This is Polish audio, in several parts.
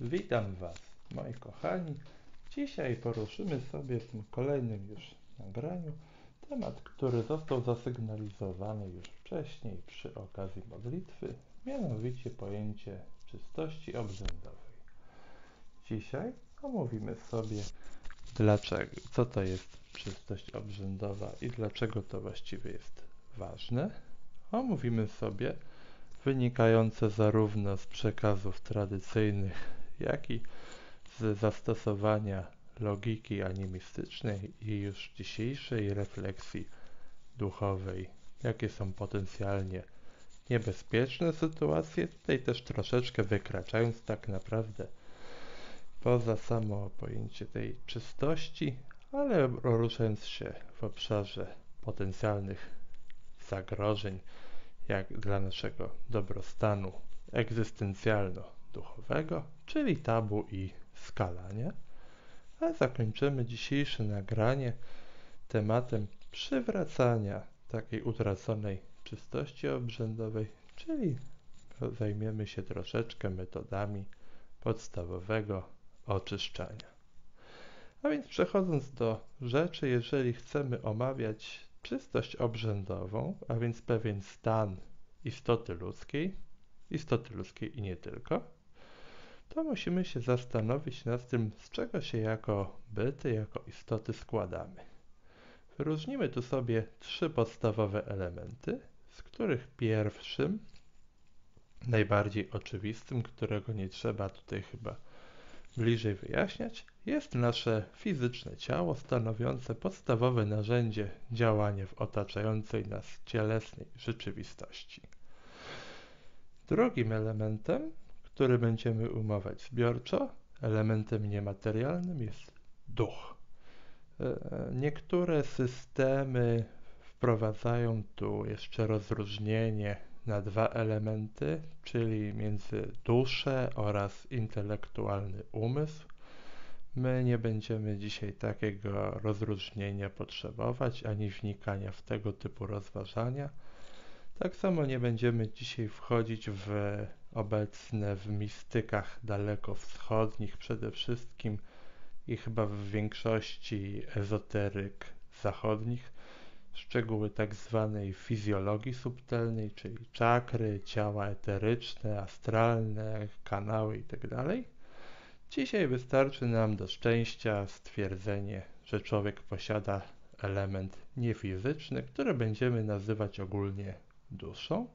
Witam Was, moi kochani. Dzisiaj poruszymy sobie w tym kolejnym już nagraniu temat, który został zasygnalizowany już wcześniej przy okazji modlitwy, mianowicie pojęcie czystości obrzędowej. Dzisiaj omówimy sobie co to jest czystość obrzędowa i dlaczego to właściwie jest ważne. Omówimy sobie wynikające zarówno z przekazów tradycyjnych, jak i z zastosowania logiki animistycznej i już dzisiejszej refleksji duchowej, jakie są potencjalnie niebezpieczne sytuacje, tutaj też troszeczkę wykraczając tak naprawdę poza samo pojęcie tej czystości, ale poruszając się w obszarze potencjalnych zagrożeń, jak dla naszego dobrostanu egzystencjalno-duchowego, czyli tabu i skalanie. A zakończymy dzisiejsze nagranie tematem przywracania takiej utraconej czystości obrzędowej, czyli zajmiemy się troszeczkę metodami podstawowego oczyszczania. A więc przechodząc do rzeczy, jeżeli chcemy omawiać czystość obrzędową, a więc pewien stan istoty ludzkiej i nie tylko, to musimy się zastanowić nad tym, z czego się jako byty, jako istoty składamy. Wyróżnimy tu sobie trzy podstawowe elementy, z których pierwszym, najbardziej oczywistym, którego nie trzeba tutaj chyba bliżej wyjaśniać, jest nasze fizyczne ciało stanowiące podstawowe narzędzie działania w otaczającej nas cielesnej rzeczywistości. Drugim elementem, który będziemy ujmować zbiorczo, elementem niematerialnym jest duch. Niektóre systemy wprowadzają tu jeszcze rozróżnienie na dwa elementy, czyli między duszę oraz intelektualny umysł. My nie będziemy dzisiaj takiego rozróżnienia potrzebować, ani wnikania w tego typu rozważania. Tak samo nie będziemy dzisiaj wchodzić obecne w mistykach dalekowschodnich przede wszystkim i chyba w większości ezoteryk zachodnich, szczegóły tak zwanej fizjologii subtelnej, czyli czakry, ciała eteryczne, astralne, kanały itd. Dzisiaj wystarczy nam do szczęścia stwierdzenie, że człowiek posiada element niefizyczny, który będziemy nazywać ogólnie duszą.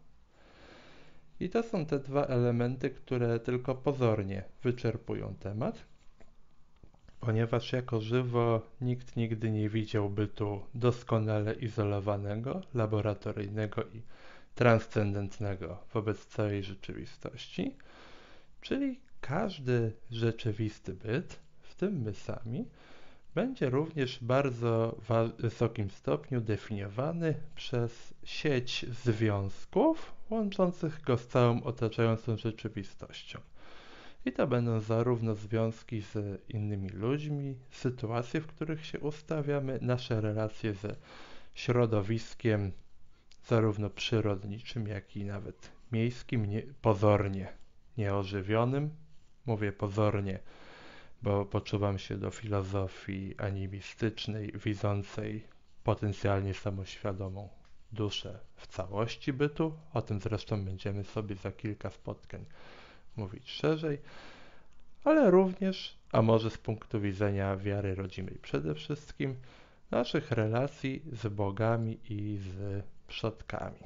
I to są te dwa elementy, które tylko pozornie wyczerpują temat, ponieważ jako żywo nikt nigdy nie widział bytu doskonale izolowanego, laboratoryjnego i transcendentnego wobec całej rzeczywistości, czyli każdy rzeczywisty byt, w tym my sami, będzie również w bardzo wysokim stopniu definiowany przez sieć związków łączących go z całą otaczającą rzeczywistością. I to będą zarówno związki z innymi ludźmi, sytuacje, w których się ustawiamy, nasze relacje ze środowiskiem, zarówno przyrodniczym, jak i nawet miejskim, pozornie nieożywionym. Mówię pozornie, bo poczuwam się do filozofii animistycznej, widzącej potencjalnie samoświadomą duszę w całości bytu. O tym zresztą będziemy sobie za kilka spotkań mówić szerzej, ale również, a może z punktu widzenia wiary rodzimej przede wszystkim, naszych relacji z bogami i z przodkami.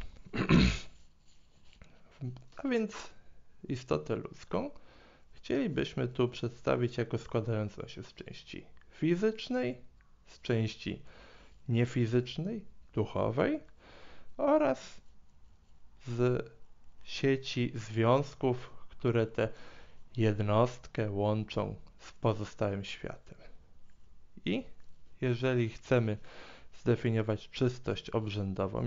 A więc istotę ludzką chcielibyśmy tu przedstawić jako składającą się z części fizycznej, z części niefizycznej, duchowej oraz z sieci związków, które tę jednostkę łączą z pozostałym światem. I jeżeli chcemy zdefiniować czystość obrzędową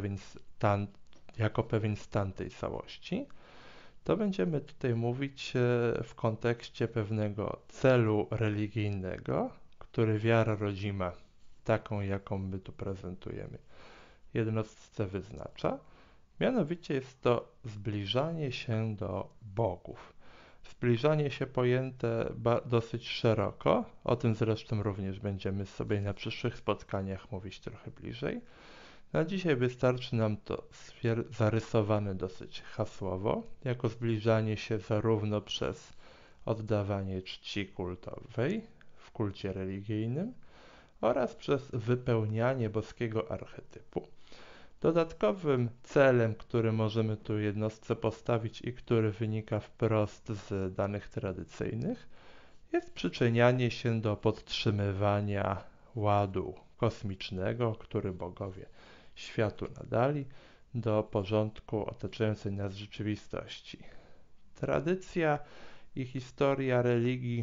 jako pewien stan tej całości, to będziemy tutaj mówić w kontekście pewnego celu religijnego, który wiara rodzima, taką jaką my tu prezentujemy, jednostce wyznacza. Mianowicie jest to zbliżanie się do bogów. Zbliżanie się pojęte dosyć szeroko, o tym zresztą również będziemy sobie na przyszłych spotkaniach mówić trochę bliżej. Na dzisiaj wystarczy nam to zarysowane dosyć hasłowo, jako zbliżanie się zarówno przez oddawanie czci kultowej w kulcie religijnym oraz przez wypełnianie boskiego archetypu. Dodatkowym celem, który możemy tu jednostce postawić i który wynika wprost z danych tradycyjnych, jest przyczynianie się do podtrzymywania ładu kosmicznego, który bogowie światu nadali, do porządku otaczającej nas rzeczywistości. Tradycja i historia religii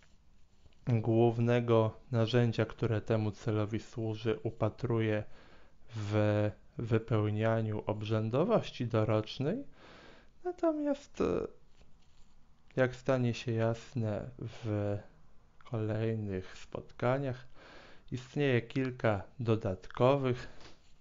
głównego narzędzia, które temu celowi służy, upatruje w wypełnianiu obrzędowości dorocznej, natomiast jak stanie się jasne w kolejnych spotkaniach, istnieje kilka dodatkowych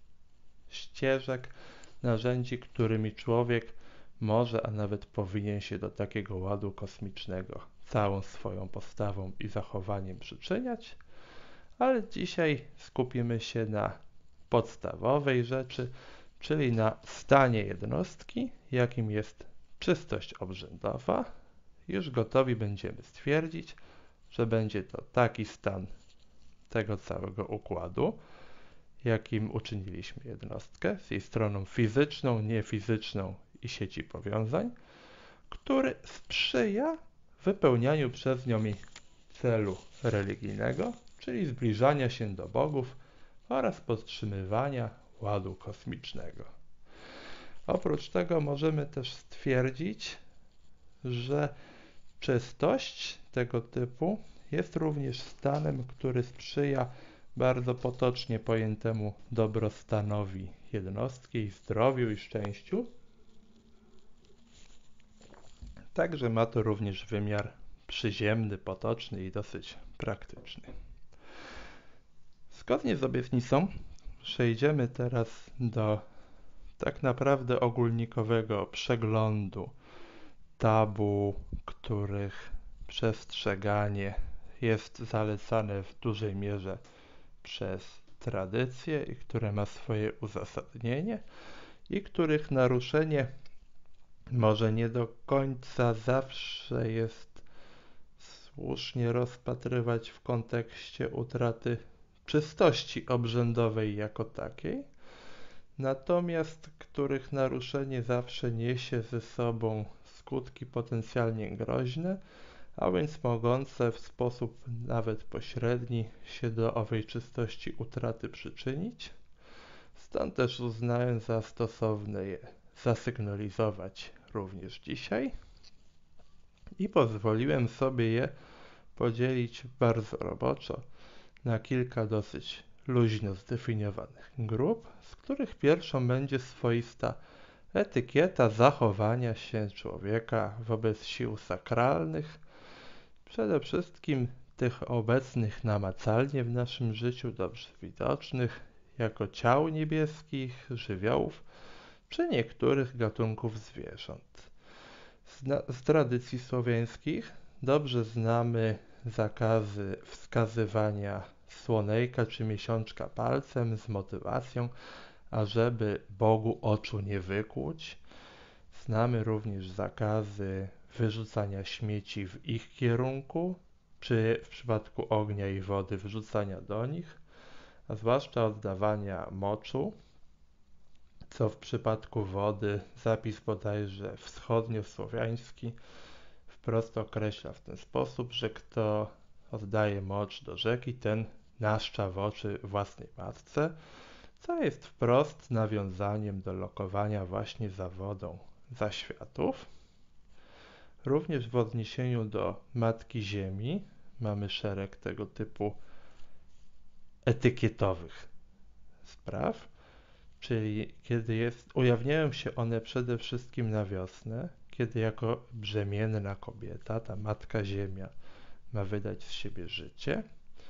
ścieżek, narzędzi, którymi człowiek może, a nawet powinien się do takiego ładu kosmicznego całą swoją postawą i zachowaniem przyczyniać, ale dzisiaj skupimy się na podstawowej rzeczy, czyli na stanie jednostki, jakim jest czystość obrzędowa. Już gotowi będziemy stwierdzić, że będzie to taki stan tego całego układu, jakim uczyniliśmy jednostkę z jej stroną fizyczną, niefizyczną i sieci powiązań, który sprzyja wypełnianiu przez nią celu religijnego, czyli zbliżania się do bogów oraz podtrzymywania ładu kosmicznego. Oprócz tego możemy też stwierdzić, że czystość tego typu jest również stanem, który sprzyja bardzo potocznie pojętemu dobrostanowi jednostki, i zdrowiu i szczęściu. Także ma to również wymiar przyziemny, potoczny i dosyć praktyczny. Zgodnie z obietnicą przejdziemy teraz do tak naprawdę ogólnikowego przeglądu tabu, których przestrzeganie jest zalecane w dużej mierze przez tradycję i które ma swoje uzasadnienie i których naruszenie może nie do końca zawsze jest słusznie rozpatrywać w kontekście utraty czystości obrzędowej jako takiej, natomiast których naruszenie zawsze niesie ze sobą skutki potencjalnie groźne, a więc mogące w sposób nawet pośredni się do owej czystości utraty przyczynić. Stąd też uznałem za stosowne je zasygnalizować również dzisiaj i pozwoliłem sobie je podzielić bardzo roboczo na kilka dosyć luźno zdefiniowanych grup, z których pierwszą będzie swoista etykieta zachowania się człowieka wobec sił sakralnych, przede wszystkim tych obecnych namacalnie w naszym życiu, dobrze widocznych, jako ciał niebieskich, żywiołów, czy niektórych gatunków zwierząt. Z tradycji słowiańskich dobrze znamy zakazy wskazywania słonejka czy miesiączka palcem z motywacją, ażeby Bogu oczu nie wykłuć. Znamy również zakazy wyrzucania śmieci w ich kierunku, czy w przypadku ognia i wody wrzucania do nich, a zwłaszcza oddawania moczu, co w przypadku wody zapis bodajże wschodniosłowiański wprost określa w ten sposób, że kto oddaje mocz do rzeki, ten naszcza w oczy własnej matce, co jest wprost nawiązaniem do lokowania właśnie za wodą zaświatów. Również w odniesieniu do Matki Ziemi mamy szereg tego typu etykietowych spraw, czyli kiedy ujawniają się one przede wszystkim na wiosnę, kiedy jako brzemienna kobieta, ta Matka Ziemia, ma wydać z siebie życie.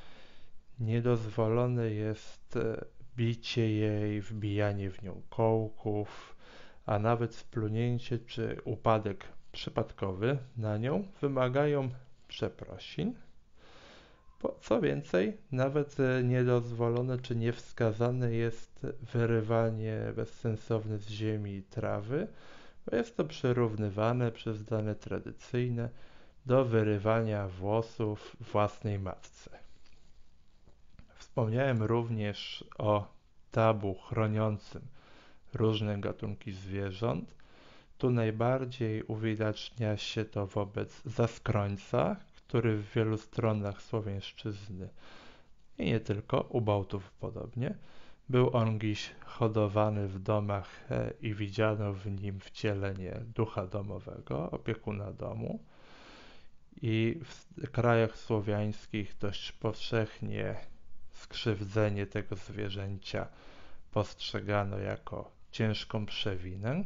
Niedozwolone jest bicie jej, wbijanie w nią kołków, a nawet splunięcie czy upadek przypadkowy na nią wymagają przeprosin. Co więcej, nawet niedozwolone czy niewskazane jest wyrywanie bezsensowne z ziemi trawy, bo jest to przyrównywane przez dane tradycyjne do wyrywania włosów własnej matce. Wspomniałem również o tabu chroniącym różne gatunki zwierząt. Tu najbardziej uwidacznia się to wobec zaskrońca, który w wielu stronach słowiańszczyzny i nie tylko, u Bałtów podobnie, był on dziś hodowany w domach i widziano w nim wcielenie ducha domowego, opiekuna domu. I w krajach słowiańskich dość powszechnie skrzywdzenie tego zwierzęcia postrzegano jako ciężką przewinę.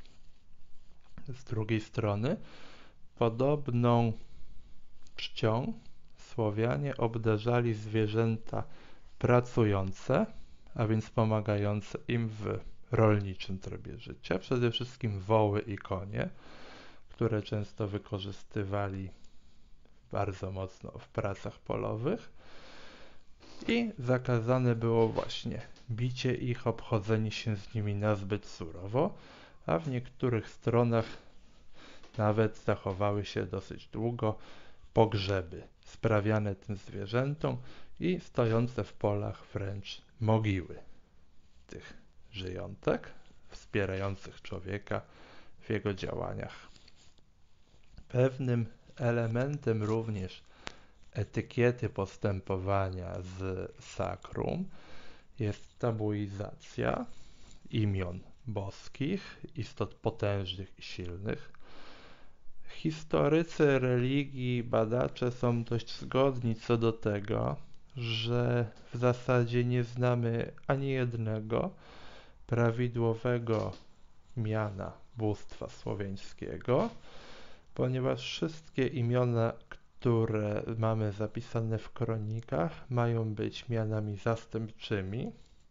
Z drugiej strony podobną czcią Słowianie obdarzali zwierzęta pracujące, a więc pomagające im w rolniczym trybie życia, przede wszystkim woły i konie, które często wykorzystywali bardzo mocno w pracach polowych i zakazane było właśnie bicie ich, obchodzenie się z nimi nazbyt surowo, a w niektórych stronach nawet zachowały się dosyć długo pogrzeby sprawiane tym zwierzętom i stojące w polach wręcz mogiły tych żyjątek, wspierających człowieka w jego działaniach. Pewnym elementem również etykiety postępowania z sakrum jest tabuizacja imion boskich, istot potężnych i silnych. Historycy religii, badacze są dość zgodni co do tego, że w zasadzie nie znamy ani jednego prawidłowego miana bóstwa słowiańskiego, ponieważ wszystkie imiona, które mamy zapisane w kronikach, mają być mianami zastępczymi,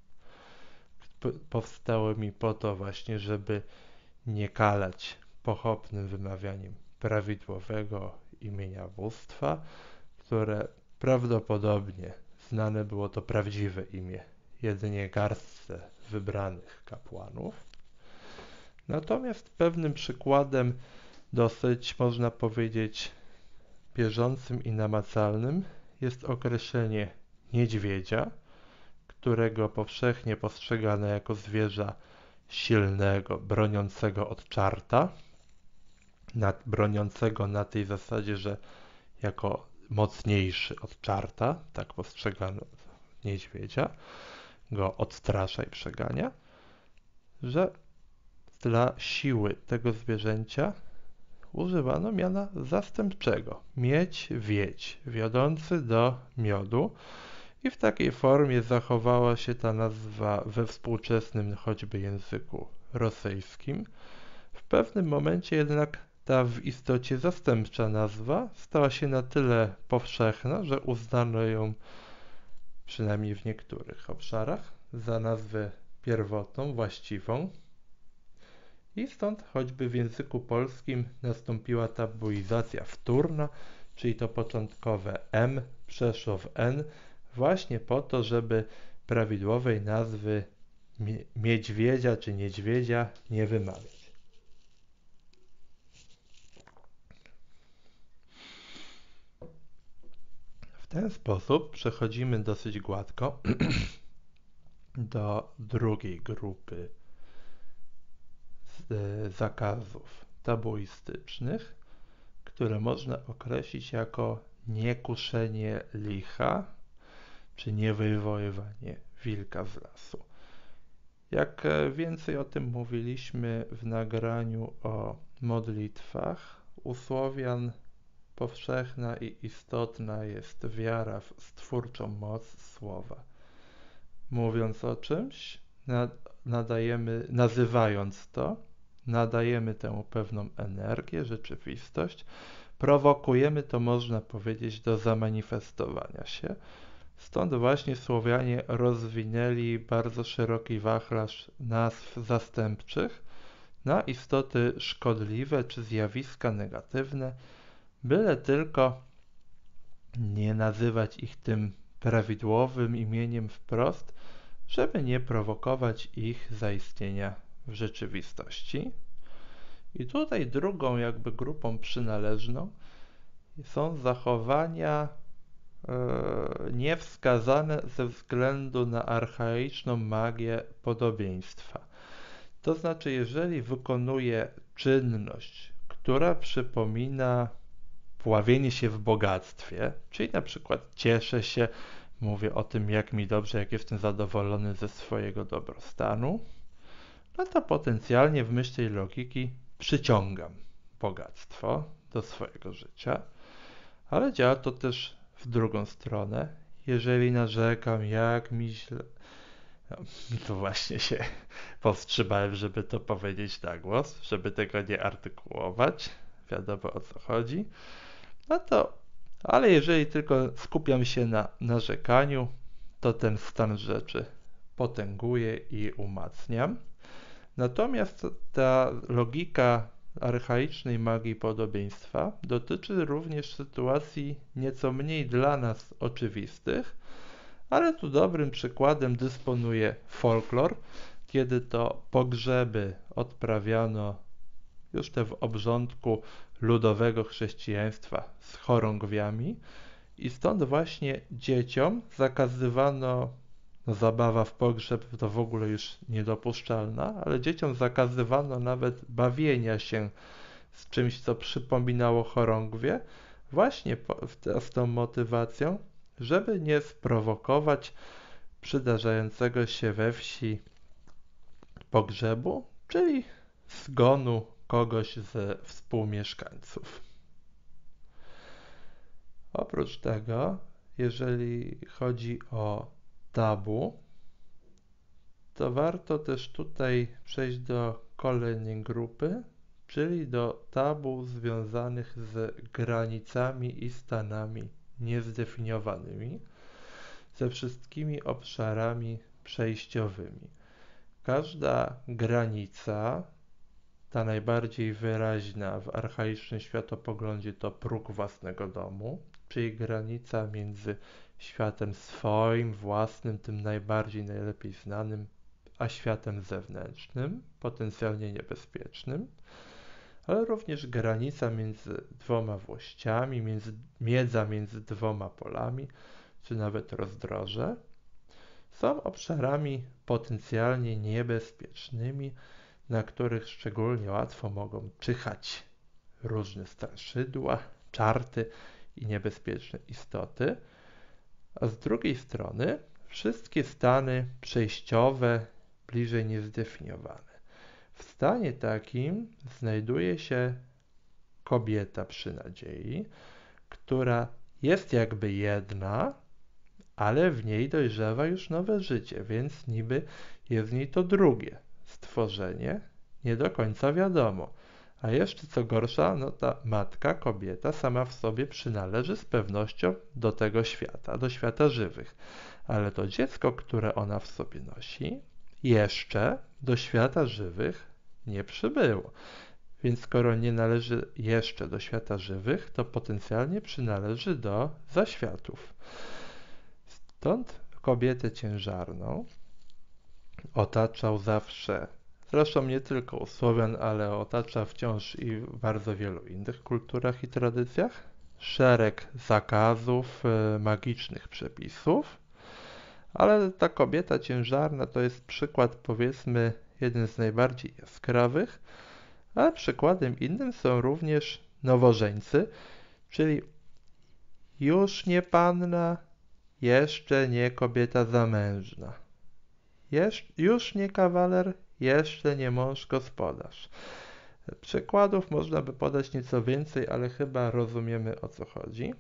powstałymi po to właśnie, żeby nie kalać pochopnym wymawianiem prawidłowego imienia bóstwa, które prawdopodobnie znane było to prawdziwe imię jedynie garstce wybranych kapłanów. Natomiast pewnym przykładem dosyć, można powiedzieć, bieżącym i namacalnym jest określenie niedźwiedzia, którego powszechnie postrzegano jako zwierza silnego, broniącego od czarta, broniącego na tej zasadzie, że jako mocniejszy od czarta, tak postrzegano niedźwiedzia, go odstrasza i przegania, że dla siły tego zwierzęcia używano miana zastępczego, miedź, wiedź, wiodący do miodu, i w takiej formie zachowała się ta nazwa we współczesnym choćby języku rosyjskim. W pewnym momencie jednak ta w istocie zastępcza nazwa stała się na tyle powszechna, że uznano ją, przynajmniej w niektórych obszarach, za nazwę pierwotną, właściwą. I stąd choćby w języku polskim nastąpiła tabuizacja wtórna, czyli to początkowe M przeszło w N, właśnie po to, żeby prawidłowej nazwy niedźwiedzia czy niedźwiedzia nie wymawiać. W ten sposób przechodzimy dosyć gładko do drugiej grupy zakazów tabuistycznych, które można określić jako niekuszenie licha, czy niewywoływanie wilka z lasu. Jak więcej o tym mówiliśmy w nagraniu o modlitwach, u Słowian powszechna i istotna jest wiara w stwórczą moc słowa. Mówiąc o czymś, nazywając to, nadajemy temu pewną energię, rzeczywistość, prowokujemy to, można powiedzieć, do zamanifestowania się. Stąd właśnie Słowianie rozwinęli bardzo szeroki wachlarz nazw zastępczych, na istoty szkodliwe czy zjawiska negatywne, byle tylko nie nazywać ich tym prawidłowym imieniem wprost, żeby nie prowokować ich zaistnienia w rzeczywistości. I tutaj drugą jakby grupą przynależną są zachowania niewskazane ze względu na archaiczną magię podobieństwa. To znaczy, jeżeli wykonuję czynność, która przypomina pławienie się w bogactwie, czyli na przykład cieszę się, mówię o tym, jak mi dobrze, jak jestem zadowolony ze swojego dobrostanu, no to potencjalnie w myśl tej logiki przyciągam bogactwo do swojego życia, ale działa to też w drugą stronę. Jeżeli narzekam, jak mi źle, no, to właśnie się powstrzymałem, żeby to powiedzieć na głos, żeby tego nie artykułować, wiadomo o co chodzi, no to, ale jeżeli tylko skupiam się na narzekaniu, to ten stan rzeczy potęguję i umacniam. Natomiast ta logika archaicznej magii podobieństwa dotyczy również sytuacji nieco mniej dla nas oczywistych, ale tu dobrym przykładem dysponuje folklor, kiedy to pogrzeby odprawiano już te w obrządku ludowego chrześcijaństwa z chorągwiami i stąd właśnie dzieciom zakazywano, no zabawa w pogrzeb to w ogóle już niedopuszczalna, ale dzieciom zakazywano nawet bawienia się z czymś, co przypominało chorągwie, właśnie z tą motywacją, żeby nie sprowokować przydarzającego się we wsi pogrzebu, czyli zgonu kogoś ze współmieszkańców. Oprócz tego, jeżeli chodzi o tabu, to warto też tutaj przejść do kolejnej grupy, czyli do tabu związanych z granicami i stanami niezdefiniowanymi, ze wszystkimi obszarami przejściowymi. Każda granica, ta najbardziej wyraźna w archaicznym światopoglądzie, to próg własnego domu, czyli granica między światem swoim, własnym, tym najbardziej, najlepiej znanym, a światem zewnętrznym, potencjalnie niebezpiecznym, ale również granica między dwoma włościami, miedza między dwoma polami, czy nawet rozdroże, są obszarami potencjalnie niebezpiecznymi, na których szczególnie łatwo mogą czyhać różne straszydła, czarty i niebezpieczne istoty, a z drugiej strony wszystkie stany przejściowe, bliżej niezdefiniowane. W stanie takim znajduje się kobieta przy nadziei, która jest jakby jedna, ale w niej dojrzewa już nowe życie, więc niby jest w niej to drugie stworzenie, nie do końca wiadomo. A jeszcze co gorsza, no ta matka, kobieta sama w sobie przynależy z pewnością do tego świata, do świata żywych. Ale to dziecko, które ona w sobie nosi, jeszcze do świata żywych nie przybyło. Więc skoro nie należy jeszcze do świata żywych, to potencjalnie przynależy do zaświatów. Stąd kobietę ciężarną otaczał zawsze, zresztą nie tylko u Słowian, ale otacza wciąż i w bardzo wielu innych kulturach i tradycjach, szereg zakazów, magicznych przepisów, ale ta kobieta ciężarna to jest przykład, powiedzmy, jeden z najbardziej jaskrawych, ale przykładem innym są również nowożeńcy, czyli już nie panna, jeszcze nie kobieta zamężna. Już nie kawaler, jeszcze nie mąż gospodarz. Przykładów można by podać nieco więcej, ale chyba rozumiemy, o co chodzi.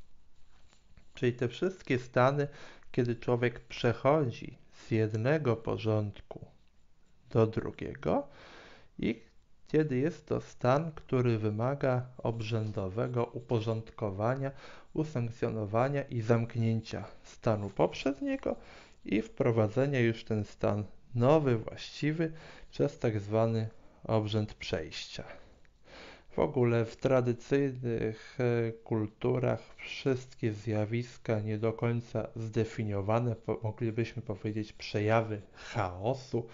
Czyli te wszystkie stany, kiedy człowiek przechodzi z jednego porządku do drugiego i kiedy jest to stan, który wymaga obrzędowego uporządkowania, usankcjonowania i zamknięcia stanu poprzedniego i wprowadzenia już ten stan nowy, właściwy przez tak zwany obrzęd przejścia. W ogóle w tradycyjnych kulturach wszystkie zjawiska nie do końca zdefiniowane, moglibyśmy powiedzieć przejawy chaosu,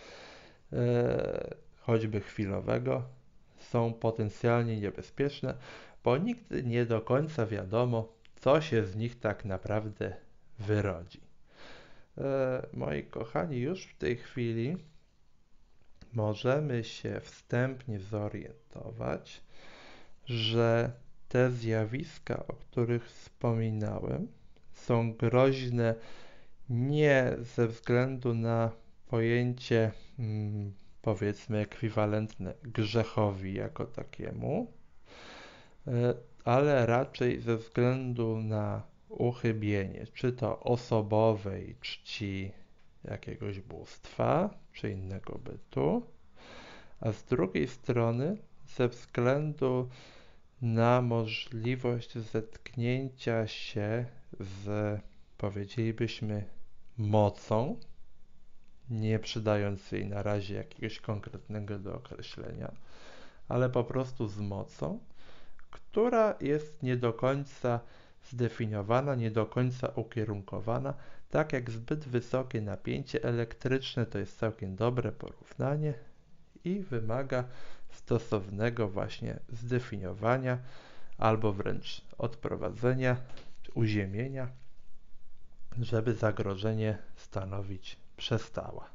choćby chwilowego, są potencjalnie niebezpieczne, bo nigdy nie do końca wiadomo, co się z nich tak naprawdę wyrodzi. Moi kochani, już w tej chwili możemy się wstępnie zorientować, że te zjawiska, o których wspominałem, są groźne nie ze względu na pojęcie, powiedzmy, ekwiwalentne grzechowi jako takiemu, ale raczej ze względu na uchybienie, czy to osobowej czci jakiegoś bóstwa, czy innego bytu, a z drugiej strony ze względu na możliwość zetknięcia się z, powiedzielibyśmy, mocą, nie przydając jej na razie jakiegoś konkretnego dookreślenia, ale po prostu z mocą, która jest nie do końca zdefiniowana, nie do końca ukierunkowana, tak jak zbyt wysokie napięcie elektryczne to jest całkiem dobre porównanie i wymaga stosownego właśnie zdefiniowania albo wręcz odprowadzenia, czy uziemienia, żeby zagrożenie stanowić przestała.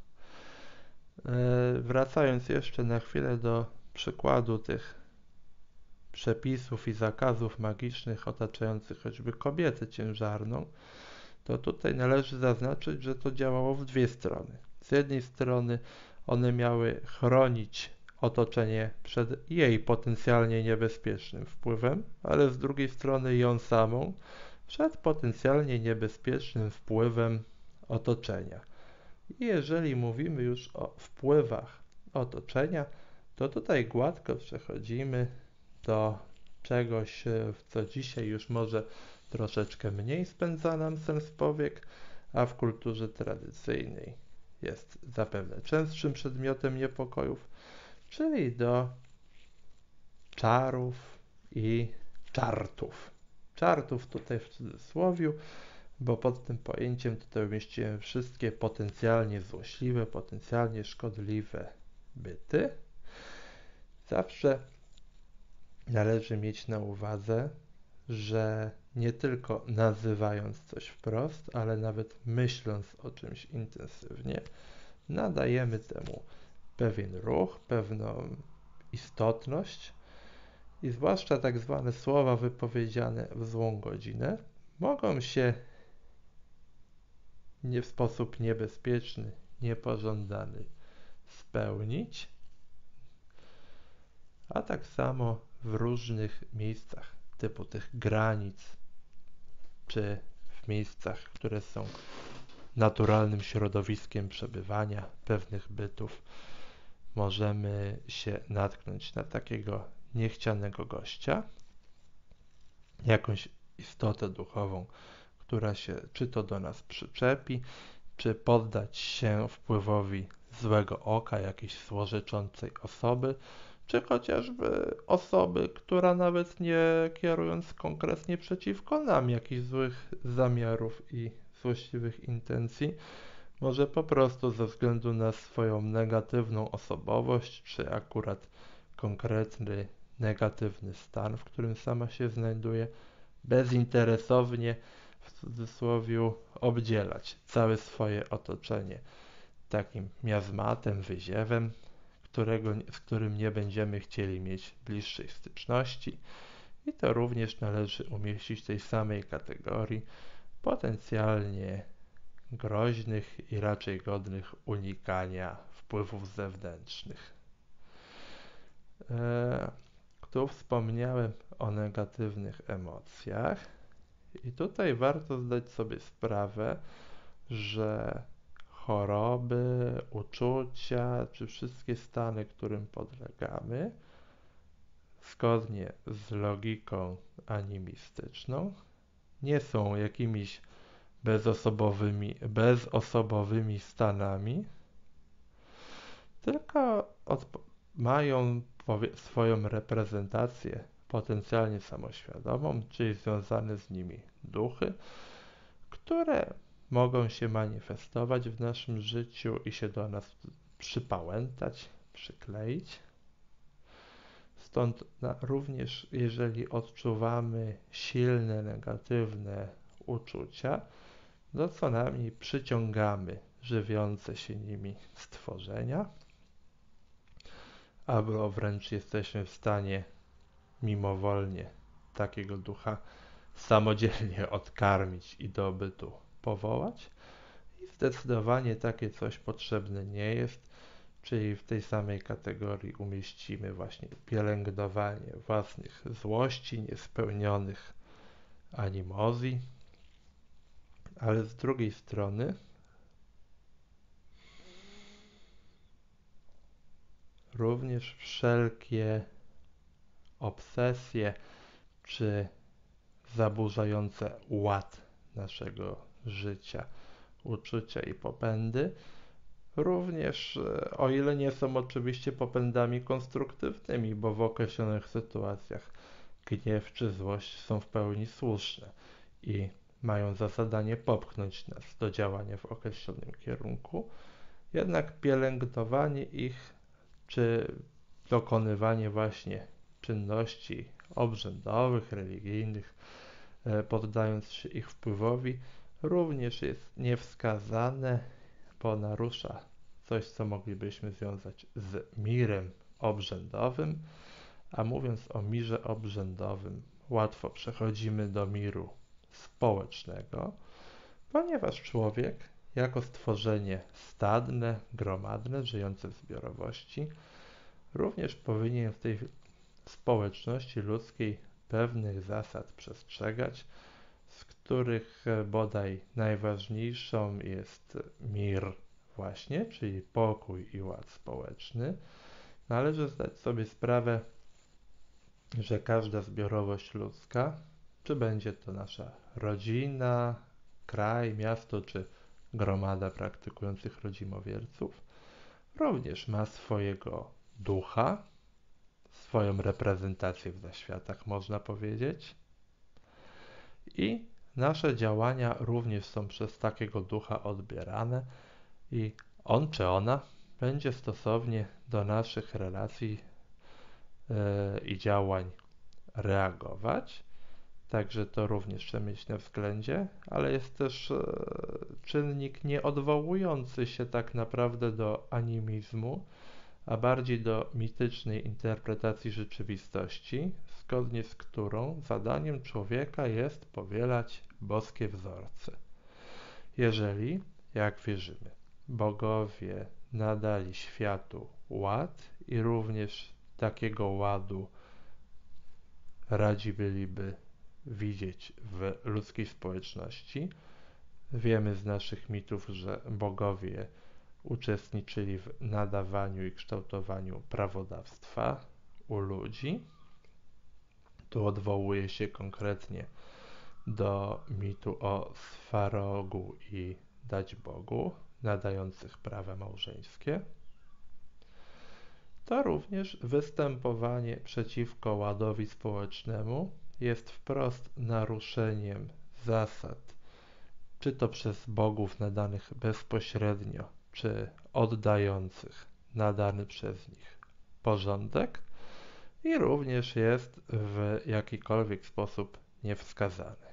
Wracając jeszcze na chwilę do przykładu tych przepisów i zakazów magicznych otaczających choćby kobietę ciężarną, to tutaj należy zaznaczyć, że to działało w dwie strony. Z jednej strony one miały chronić otoczenie przed jej potencjalnie niebezpiecznym wpływem, ale z drugiej strony ją samą przed potencjalnie niebezpiecznym wpływem otoczenia. I jeżeli mówimy już o wpływach otoczenia, to tutaj gładko przechodzimy do czegoś, w co dzisiaj już może troszeczkę mniej spędza nam sens powiek, a w kulturze tradycyjnej jest zapewne częstszym przedmiotem niepokojów, czyli do czarów i czartów. Czartów tutaj w cudzysłowiu, bo pod tym pojęciem tutaj umieściłem wszystkie potencjalnie złośliwe, potencjalnie szkodliwe byty. Zawsze należy mieć na uwadze, że nie tylko nazywając coś wprost, ale nawet myśląc o czymś intensywnie, nadajemy temu pewien ruch, pewną istotność i zwłaszcza tak zwane słowa wypowiedziane w złą godzinę mogą się nie w sposób niebezpieczny, niepożądany spełnić, a tak samo w różnych miejscach typu tych granic, czy w miejscach, które są naturalnym środowiskiem przebywania pewnych bytów, możemy się natknąć na takiego niechcianego gościa, jakąś istotę duchową, która się czy to do nas przyczepi, czy poddać się wpływowi złego oka jakiejś złorzeczącej osoby, czy chociażby osoby, która nawet nie kierując konkretnie przeciwko nam jakichś złych zamiarów i złośliwych intencji, może po prostu ze względu na swoją negatywną osobowość, czy akurat konkretny negatywny stan, w którym sama się znajduje, bezinteresownie w cudzysłowie obdzielać całe swoje otoczenie takim miazmatem, wyziewem, z którym nie będziemy chcieli mieć bliższej styczności i to również należy umieścić w tej samej kategorii potencjalnie groźnych i raczej godnych unikania wpływów zewnętrznych. Tu wspomniałem o negatywnych emocjach i tutaj warto zdać sobie sprawę, że choroby, uczucia, czy wszystkie stany, którym podlegamy, zgodnie z logiką animistyczną, nie są jakimiś bezosobowymi stanami, tylko mają swoją reprezentację potencjalnie samoświadomą, czyli związane z nimi duchy, które mogą się manifestować w naszym życiu i się do nas przypałętać, przykleić. Stąd również jeżeli odczuwamy silne, negatywne uczucia, no co najmniej przyciągamy żywiące się nimi stworzenia, albo wręcz jesteśmy w stanie mimowolnie takiego ducha samodzielnie odkarmić i do bytu powołać. I zdecydowanie takie coś potrzebne nie jest, czyli w tej samej kategorii umieścimy właśnie pielęgnowanie własnych złości, niespełnionych animozji, ale z drugiej strony również wszelkie obsesje czy zaburzające ład naszego życia, uczucia i popędy, również o ile nie są oczywiście popędami konstruktywnymi, bo w określonych sytuacjach gniew czy złość są w pełni słuszne i mają za zadanie popchnąć nas do działania w określonym kierunku, jednak pielęgnowanie ich czy dokonywanie właśnie czynności obrzędowych, religijnych, poddając się ich wpływowi, również jest niewskazane, bo narusza coś, co moglibyśmy związać z mirem obrzędowym, a mówiąc o mirze obrzędowym, łatwo przechodzimy do miru społecznego, ponieważ człowiek jako stworzenie stadne, gromadne, żyjące w zbiorowości, również powinien w tej społeczności ludzkiej pewnych zasad przestrzegać, z których bodaj najważniejszą jest mir właśnie, czyli pokój i ład społeczny. Należy zdać sobie sprawę, że każda zbiorowość ludzka, czy będzie to nasza rodzina, kraj, miasto, czy gromada praktykujących rodzimowierców, również ma swojego ducha, swoją reprezentację w zaświatach, można powiedzieć. I nasze działania również są przez takiego ducha odbierane i on czy ona będzie stosownie do naszych relacji i działań reagować. Także to również trzeba mieć na względzie, ale jest też czynnik nieodwołujący się tak naprawdę do animizmu, a bardziej do mitycznej interpretacji rzeczywistości, zgodnie z którą zadaniem człowieka jest powielać boskie wzorce. Jeżeli, jak wierzymy, bogowie nadali światu ład i również takiego ładu radzi byliby widzieć w ludzkiej społeczności, wiemy z naszych mitów, że bogowie uczestniczyli w nadawaniu i kształtowaniu prawodawstwa u ludzi. Tu odwołuje się konkretnie do mitu o Swarogu i Daćbogu, nadających prawa małżeńskie. To również występowanie przeciwko ładowi społecznemu jest wprost naruszeniem zasad, czy to przez bogów nadanych bezpośrednio, czy oddających nadany przez nich porządek i również jest w jakikolwiek sposób niewskazany.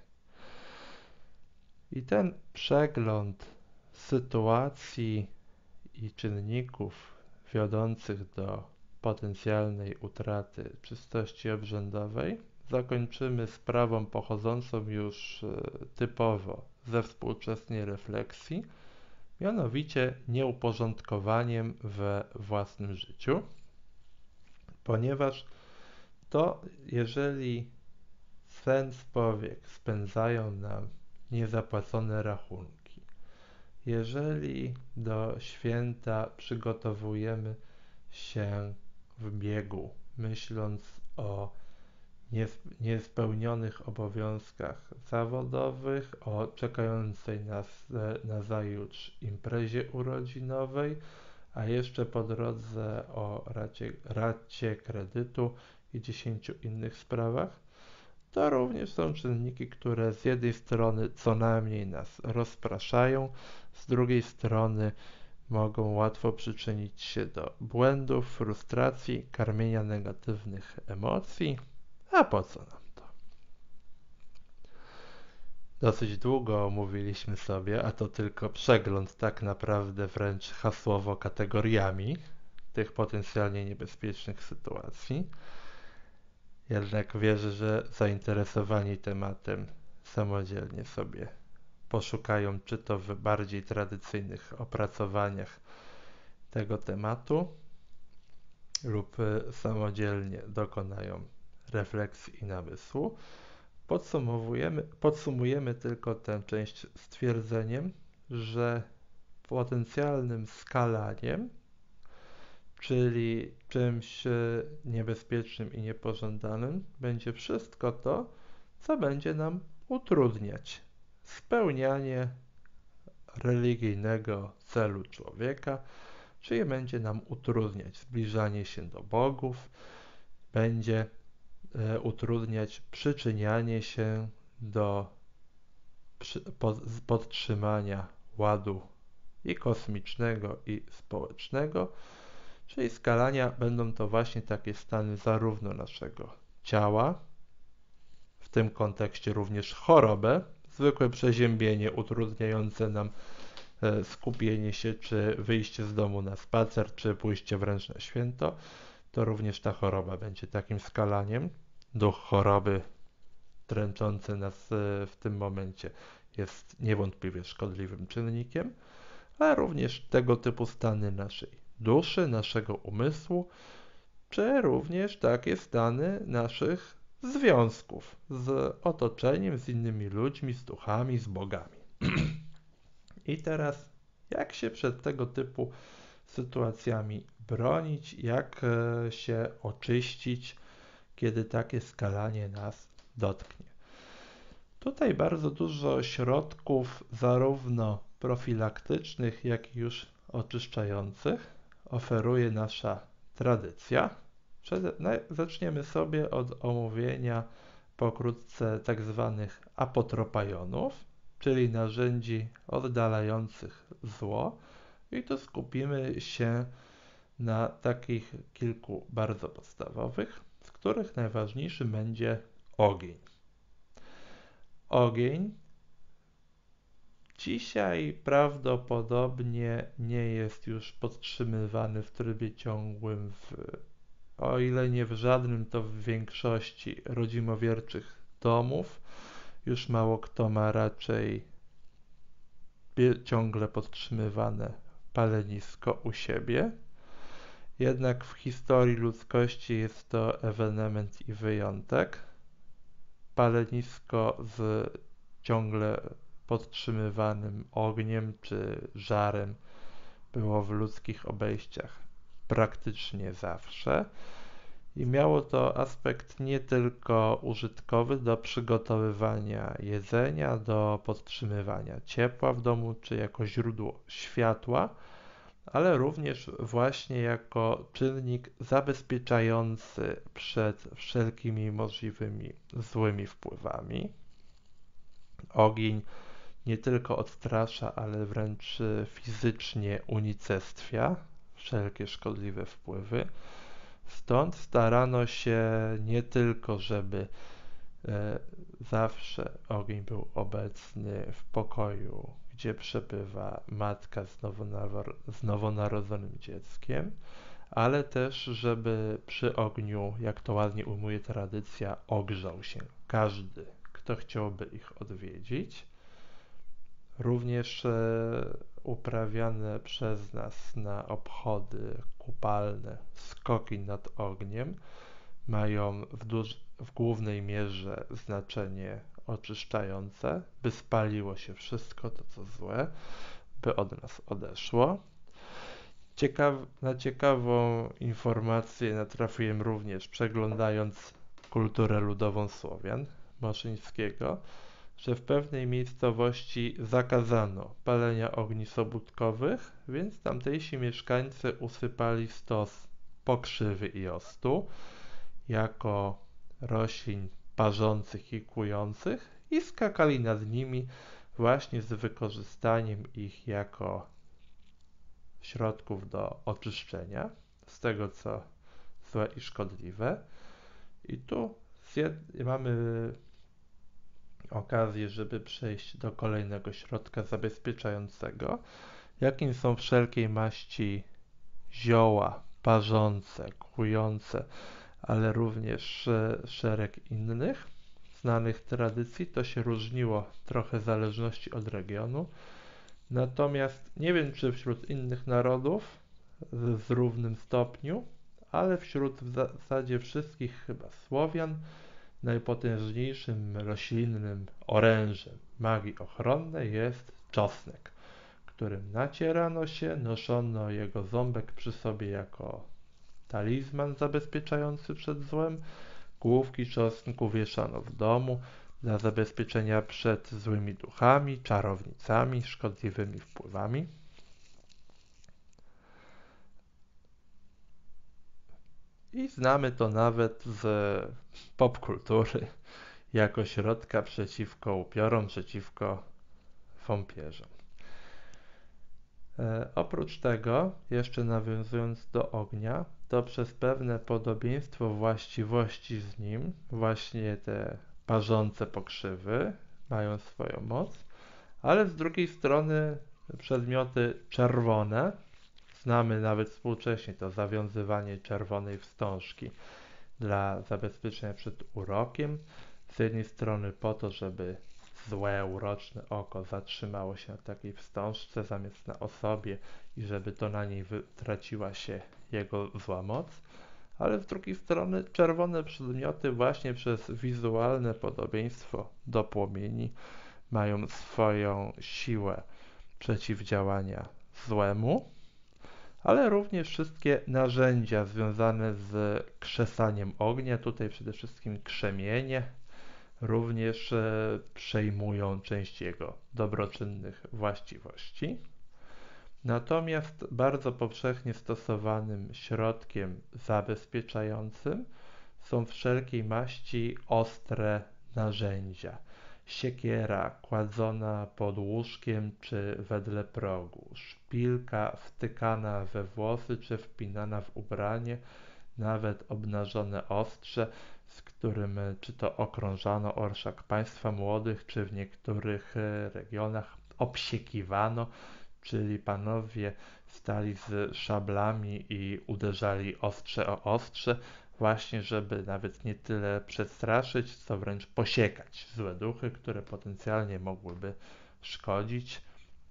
I ten przegląd sytuacji i czynników wiodących do potencjalnej utraty czystości obrzędowej zakończymy sprawą pochodzącą już typowo ze współczesnej refleksji, mianowicie nieuporządkowaniem we własnym życiu, ponieważ to jeżeli sens powiek spędzają nam niezapłacone rachunki, jeżeli do święta przygotowujemy się w biegu, myśląc o niespełnionych obowiązkach zawodowych, o czekającej nas nazajutrz imprezie urodzinowej, a jeszcze po drodze o racie kredytu i 10 innych sprawach, to również są czynniki, które z jednej strony co najmniej nas rozpraszają, z drugiej strony mogą łatwo przyczynić się do błędów, frustracji, karmienia negatywnych emocji. A po co nam to? Dosyć długo omówiliśmy sobie, a to tylko przegląd tak naprawdę wręcz hasłowo kategoriami tych potencjalnie niebezpiecznych sytuacji. Jednak wierzę, że zainteresowani tematem samodzielnie sobie poszukają, czy to w bardziej tradycyjnych opracowaniach tego tematu, lub samodzielnie dokonają refleksji i namysłu. Podsumujemy tylko tę część stwierdzeniem, że potencjalnym skalaniem, czyli czymś niebezpiecznym i niepożądanym, będzie wszystko to, co będzie nam utrudniać spełnianie religijnego celu człowieka, czyli będzie nam utrudniać zbliżanie się do bogów, będzie utrudniać przyczynianie się do podtrzymania ładu i kosmicznego, i społecznego, czyli skalania będą to właśnie takie stany zarówno naszego ciała, w tym kontekście również chorobę, zwykłe przeziębienie utrudniające nam skupienie się, czy wyjście z domu na spacer, czy pójście wręcz na święto, to również ta choroba będzie takim skalaniem. Duch choroby dręczący nas w tym momencie jest niewątpliwie szkodliwym czynnikiem, ale również tego typu stany naszej duszy, naszego umysłu, czy również takie stany naszych związków z otoczeniem, z innymi ludźmi, z duchami, z bogami. I teraz, jak się przed tego typu sytuacjami bronić, jak się oczyścić, kiedy takie skalanie nas dotknie? Tutaj bardzo dużo środków, zarówno profilaktycznych, jak i już oczyszczających, oferuje nasza tradycja. Zaczniemy sobie od omówienia pokrótce tak zwanych apotropajonów, czyli narzędzi oddalających zło, i tu skupimy się na takich kilku bardzo podstawowych, z których najważniejszym będzie ogień. Ogień dzisiaj prawdopodobnie nie jest już podtrzymywany w trybie ciągłym, o ile nie w żadnym, to w większości rodzimowierczych domów. Już mało kto ma raczej ciągle podtrzymywane palenisko u siebie. Jednak w historii ludzkości jest to ewenement i wyjątek. Palenisko z ciągle podtrzymywanym ogniem czy żarem było w ludzkich obejściach praktycznie zawsze i miało to aspekt nie tylko użytkowy do przygotowywania jedzenia, do podtrzymywania ciepła w domu czy jako źródło światła, ale również właśnie jako czynnik zabezpieczający przed wszelkimi możliwymi złymi wpływami. Ogień nie tylko odstrasza, ale wręcz fizycznie unicestwia wszelkie szkodliwe wpływy. Stąd starano się nie tylko, żeby zawsze ogień był obecny w pokoju, gdzie przebywa matka z nowonarodzonym dzieckiem, ale też, żeby przy ogniu, jak to ładnie ujmuje tradycja, ogrzał się każdy, kto chciałby ich odwiedzić. Również uprawiane przez nas na obchody kupalne skoki nad ogniem mają w głównej mierze znaczenie oczyszczające, by spaliło się wszystko to, co złe, by od nas odeszło. Na ciekawą informację natrafiłem również przeglądając kulturę ludową Słowian Moszyńskiego, że w pewnej miejscowości zakazano palenia ognisk obłódkowych, więc tamtejsi mieszkańcy usypali stos pokrzywy i octu jako roślin parzących i kłujących i skakali nad nimi właśnie z wykorzystaniem ich jako środków do oczyszczenia z tego, co złe i szkodliwe. I tu mamy okazję, żeby przejść do kolejnego środka zabezpieczającego, jakim są wszelkiej maści zioła parzące, kłujące, ale również szereg innych znanych tradycji. To się różniło trochę w zależności od regionu. Natomiast nie wiem, czy wśród innych narodów w równym stopniu, ale wśród w zasadzie wszystkich chyba Słowian najpotężniejszym roślinnym orężem magii ochronnej jest czosnek, którym nacierano się, noszono jego ząbek przy sobie jako talizman zabezpieczający przed złem. Główki czosnku wieszano w domu dla zabezpieczenia przed złymi duchami, czarownicami, szkodliwymi wpływami. I znamy to nawet z popkultury jako środka przeciwko upiorom, przeciwko wąpierzom. Oprócz tego, jeszcze nawiązując do ognia, to przez pewne podobieństwo właściwości z nim, właśnie te parzące pokrzywy mają swoją moc, ale z drugiej strony przedmioty czerwone, znamy nawet współcześnie to zawiązywanie czerwonej wstążki dla zabezpieczenia przed urokiem, z jednej strony po to, żeby złe, uroczne oko zatrzymało się na takiej wstążce zamiast na osobie i żeby to na niej traciła się jego zła moc, ale z drugiej strony czerwone przedmioty właśnie przez wizualne podobieństwo do płomieni mają swoją siłę przeciwdziałania złemu, ale również wszystkie narzędzia związane z krzesaniem ognia, tutaj przede wszystkim krzemienie, również przejmują część jego dobroczynnych właściwości. Natomiast bardzo powszechnie stosowanym środkiem zabezpieczającym są wszelkiej maści ostre narzędzia. Siekiera kładzona pod łóżkiem czy wedle progu, szpilka wtykana we włosy czy wpinana w ubranie, nawet obnażone ostrze, z którym czy to okrążano orszak państwa młodych, czy w niektórych regionach obsiekiwano, czyli panowie stali z szablami i uderzali ostrze o ostrze, właśnie żeby nawet nie tyle przestraszyć, co wręcz posiekać złe duchy, które potencjalnie mogłyby szkodzić.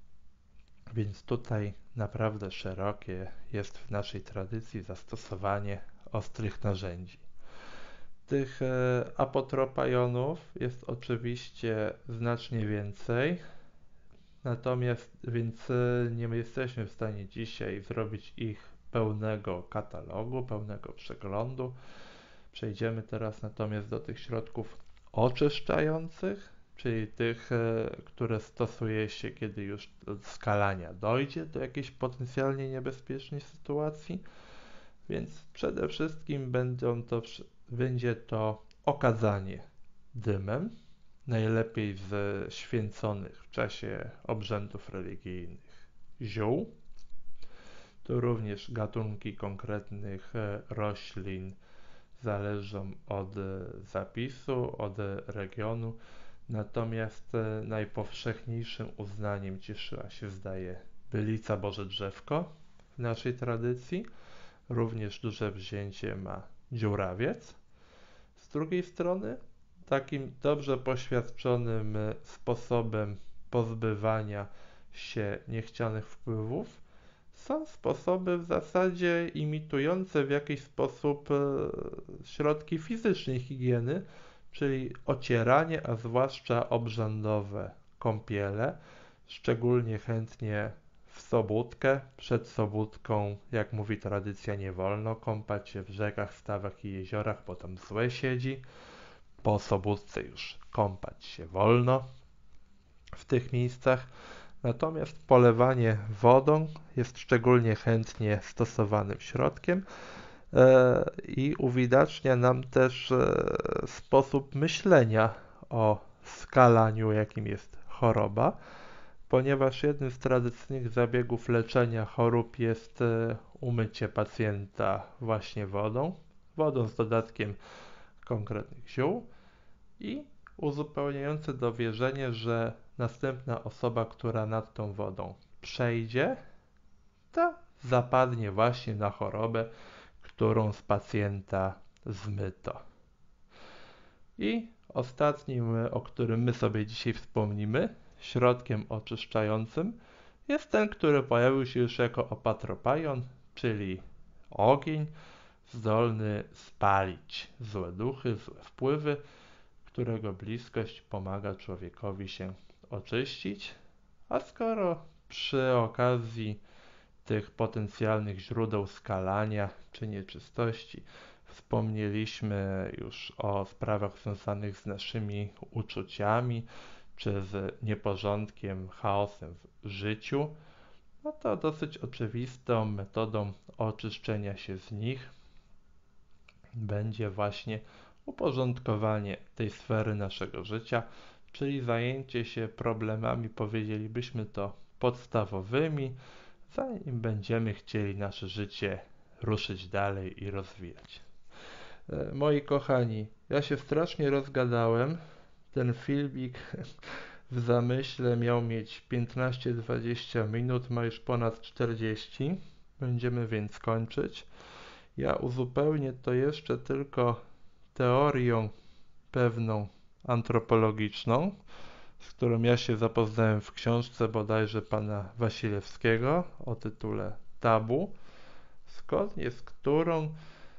Więc tutaj naprawdę szerokie jest w naszej tradycji zastosowanie ostrych narzędzi. Tych apotropajonów jest oczywiście znacznie więcej, natomiast więc nie jesteśmy w stanie dzisiaj zrobić ich pełnego katalogu, pełnego przeglądu. Przejdziemy teraz natomiast do tych środków oczyszczających, czyli tych, które stosuje się, kiedy już do skalania dojdzie do jakiejś potencjalnie niebezpiecznej sytuacji. Więc przede wszystkim będzie to okadzanie dymem, najlepiej z święconych w czasie obrzędów religijnych ziół. Tu również gatunki konkretnych roślin zależą od zapisu, od regionu, natomiast najpowszechniejszym uznaniem cieszyła się, zdaje, bylica Boże Drzewko w naszej tradycji. Również duże wzięcie ma dziurawiec. Z drugiej strony, takim dobrze poświadczonym sposobem pozbywania się niechcianych wpływów są sposoby w zasadzie imitujące w jakiś sposób środki fizycznej higieny, czyli ocieranie, a zwłaszcza obrzędowe kąpiele, szczególnie chętnie w sobótkę. Przed sobótką, jak mówi tradycja, nie wolno kąpać się w rzekach, stawach i jeziorach, bo tam złe siedzi. Po sobótce już kąpać się wolno. w tych miejscach. Natomiast polewanie wodą jest szczególnie chętnie stosowanym środkiem i uwidacznia nam też sposób myślenia o skalaniu, jakim jest choroba, ponieważ jednym z tradycyjnych zabiegów leczenia chorób jest umycie pacjenta właśnie wodą z dodatkiem konkretnych ziół i uzupełniające dowierzenie, że następna osoba, która nad tą wodą przejdzie, ta zapadnie właśnie na chorobę, którą z pacjenta zmyto. I ostatnim, o którym my sobie dzisiaj wspomnimy, środkiem oczyszczającym jest ten, który pojawił się już jako opatropajon, czyli ogień zdolny spalić złe duchy, złe wpływy, którego bliskość pomaga człowiekowi się oczyścić. A skoro przy okazji tych potencjalnych źródeł skalania czy nieczystości wspomnieliśmy już o sprawach związanych z naszymi uczuciami czy z nieporządkiem, chaosem w życiu, no to dosyć oczywistą metodą oczyszczenia się z nich będzie właśnie uporządkowanie tej sfery naszego życia, czyli zajęcie się problemami, powiedzielibyśmy to, podstawowymi, zanim będziemy chcieli nasze życie ruszyć dalej i rozwijać. Moi kochani, ja się strasznie rozgadałem. Ten filmik w zamyśle miał mieć 15-20 minut, ma już ponad 40. Będziemy więc kończyć. Ja uzupełnię to jeszcze tylko teorią pewną antropologiczną, z którą ja się zapoznałem w książce bodajże pana Wasilewskiego o tytule Tabu, zgodnie z którą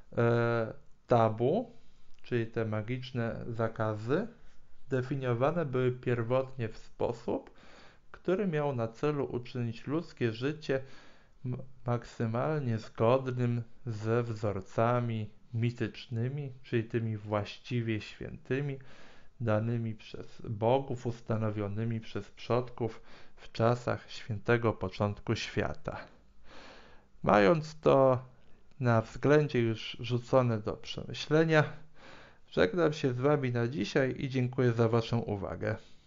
tabu, czyli te magiczne zakazy, definiowane były pierwotnie w sposób, który miał na celu uczynić ludzkie życie maksymalnie zgodnym ze wzorcami mitycznymi, czyli tymi właściwie świętymi, danymi przez bogów, ustanowionymi przez przodków w czasach świętego początku świata. Mając to na względzie już rzucone do przemyślenia, żegnam się z Wami na dzisiaj i dziękuję za Waszą uwagę.